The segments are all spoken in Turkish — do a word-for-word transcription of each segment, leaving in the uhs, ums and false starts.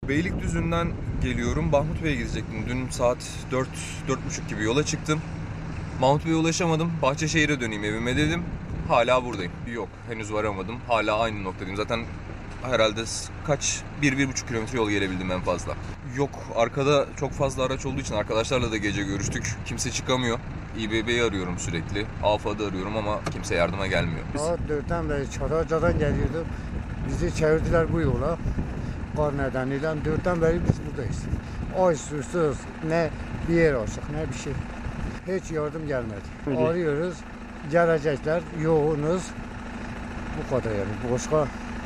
Beylikdüzü'nden geliyorum. Mahmut Bey'e gidecektim. Dün saat dört dört buçuk gibi yola çıktım. Mahmut Bey'e ulaşamadım. Bahçeşehir'e döneyim evime dedim. Hala buradayım. Yok, henüz varamadım. Hala aynı noktadayım. Zaten herhalde kaç, bir bir buçuk kilometre yol gelebildim en fazla. Yok, arkada çok fazla araç olduğu için arkadaşlarla da gece görüştük. Kimse çıkamıyor. İBB'yi arıyorum sürekli. AFAD'ı arıyorum ama kimse yardıma gelmiyor. Saat dörtten beri Çatalca'dan geliyorduk. Bizi çevirdiler bu yola. Kar nedeniyle dörtten beri biz buradayız. Ay susuz, ne bir yer açık ne bir şey. Hiç yardım gelmedi. Öyle. Arıyoruz, gelecekler, yoğunuz. Bu kadar yani, başka.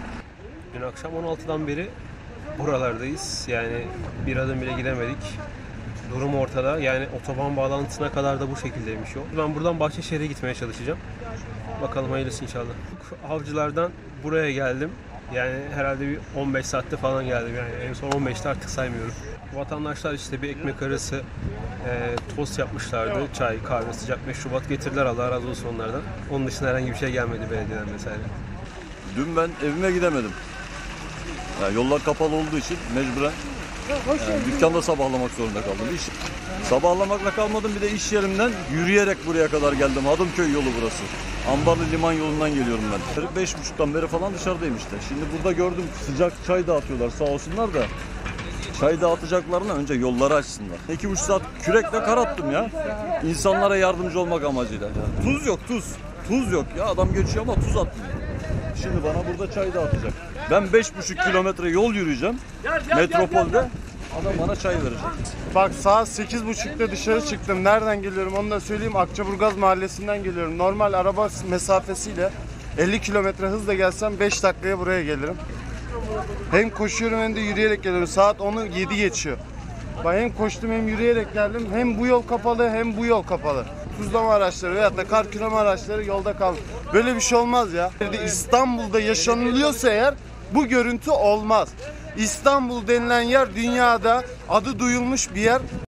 Dün akşam on altıdan beri buralardayız. Yani bir adım bile gidemedik. Durum ortada. Yani otoban bağlantısına kadar da bu şekildeymiş yol. Ben buradan Bahçeşehir'e gitmeye çalışacağım. Bakalım hayırlısı inşallah. Avcılardan buraya geldim. Yani herhalde bir on beş saatte falan geldim. Yani en son on beşte artık saymıyorum. Vatandaşlar işte bir ekmek arası e, tost yapmışlardı. Çay, kahve, sıcak meşrubat getirdiler. Allah razı olsun onlardan. Onun dışında herhangi bir şey gelmedi belediyeden vesaire. Dün ben evime gidemedim. Yani yollar kapalı olduğu için mecburen yani dükkanda sabahlamak zorunda kaldım. İş, sabahlamakla kalmadım, bir de iş yerimden yürüyerek buraya kadar geldim. Hadımköy yolu burası. Ambarlı liman yolundan geliyorum ben. Beş buçuktan beri falan dışarıdayım işte. Şimdi burada gördüm, sıcak çay dağıtıyorlar sağ olsunlar da. Çay dağıtacaklarına önce yolları açsınlar. İki buçuk saat kürekle kar attım ya. İnsanlara yardımcı olmak amacıyla. Tuz yok, tuz. Tuz yok ya, adam geçiyor ama tuz atmıyor. Şimdi bana burada çay dağıtacak. Ben beş buçuk kilometre yol yürüyeceğim metropolde. Adam bana çay verecek. Bak saat sekiz buçukta dışarı çıktım. Nereden geliyorum onu da söyleyeyim. Akçaburgaz mahallesinden geliyorum. Normal araba mesafesiyle elli kilometre hızla gelsem beş dakikaya buraya gelirim. Hem koşuyorum hem de yürüyerek geliyorum. Saat onu yedi geçiyor. Bak hem koştum hem yürüyerek geldim. Hem bu yol kapalı hem bu yol kapalı. Tuzlama araçları veyahut da kar küreme araçları yolda kaldı. Böyle bir şey olmaz ya. İstanbul'da yaşanılıyorsa eğer bu görüntü olmaz. İstanbul denilen yer dünyada adı duyulmuş bir yer.